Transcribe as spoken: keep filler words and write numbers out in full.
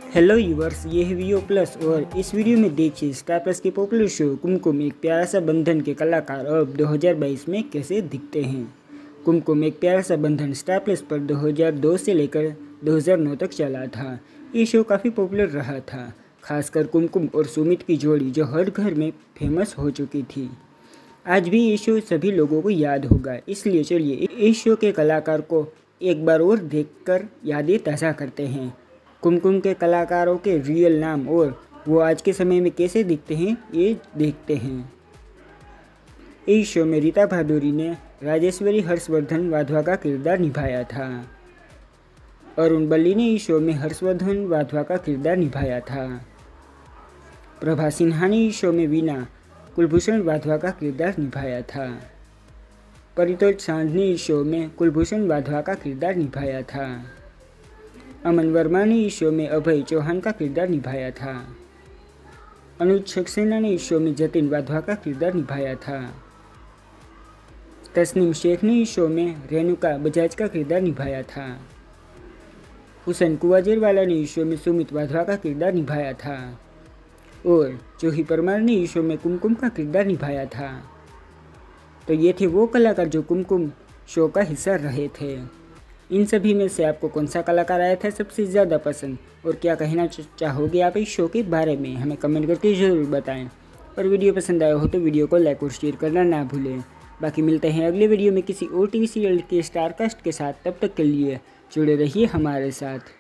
Hello yours, ये है VO plus और इस वीडियो में देखिए स्टार प्लस के पॉपुलर शो कुमकुम एक प्यारा सा बंधन के कलाकार अब दो हज़ार बाईस में कैसे दिखते हैं। कुमकुम एक प्यारा सा बंधन स्टार प्लस पर दो हज़ार दो से लेकर दो हज़ार नौ तक चला था। ये शो काफ़ी पॉपुलर रहा था, खासकर कुमकुम और सुमित की जोड़ी जो हर घर में फेमस हो चुकी थी। आज भी ये शो सभी लोगों को याद होगा, इसलिए चलिए इस शो के कलाकार को एक बार और देखकर यादें ताज़ा करते हैं। कुमकुम के कलाकारों के रियल नाम और वो आज के समय में कैसे दिखते हैं ये देखते हैं। इस शो में रीता भादुरी ने राजेश्वरी हर्षवर्धन वाधवा का किरदार निभाया था। अरुण बल्ली ने इस शो में हर्षवर्धन वाधवा का किरदार निभाया था। प्रभा सिन्हा ने इस शो में वीना कुलभूषण वाधवा का किरदार निभाया था। परितोष सांझ ने इस शो में कुलभूषण वाधवा का किरदार निभाया था। अमन वर्मा ने इस शो में अभय चौहान का किरदार निभाया था। अनुज सक्सेना ने इस शो में जतिन वाधवा का किरदार निभाया था। तस्नीम शेख ने इस शो में रेणुका बजाज का किरदार निभाया था। हुसैन कुवाजेरवाला ने इस शो में सुमित वाधवा का किरदार निभाया था और जूही परमार ने इस शो में कुमकुम का किरदार निभाया था। तो ये थे वो कलाकार जो कुमकुम शो का हिस्सा रहे थे। इन सभी में से आपको कौन सा कलाकार आया था सबसे ज़्यादा पसंद और क्या कहना चाहोगे आप इस शो के बारे में, हमें कमेंट करके ज़रूर बताएं। और वीडियो पसंद आया हो तो वीडियो को लाइक और शेयर करना ना भूलें। बाकी मिलते हैं अगले वीडियो में किसी और टीवी सीरियल के स्टार कास्ट के साथ। तब तक के लिए जुड़े रहिए हमारे साथ।